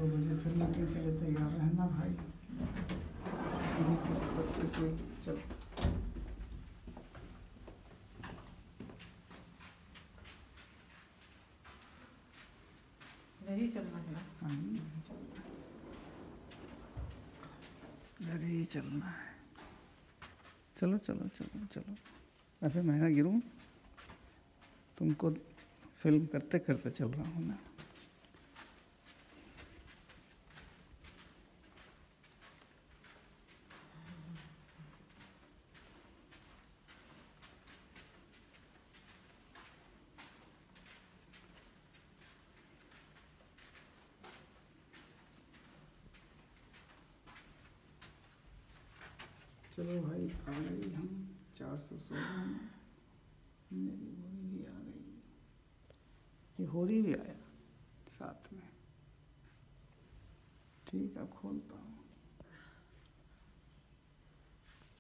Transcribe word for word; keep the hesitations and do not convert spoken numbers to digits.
दो बजे फिर मीटिंग के लिए तैयार रहना भाई। सक्सेस हुई। चलो इधर ही चलना है ना? हाँ यही चलना है, इधर ही चलना है। चलो चलो चलो चलो, ऐसे मैं ना गिरूँ, तुमको फिल्म करते करते चल रहा हूँ ना। चलो भाई आ गई हम चार सौ सोलह में, मेरी होरी भी आ गई, ये होरी भी आया साथ में। ठीक है खोलता हूँ।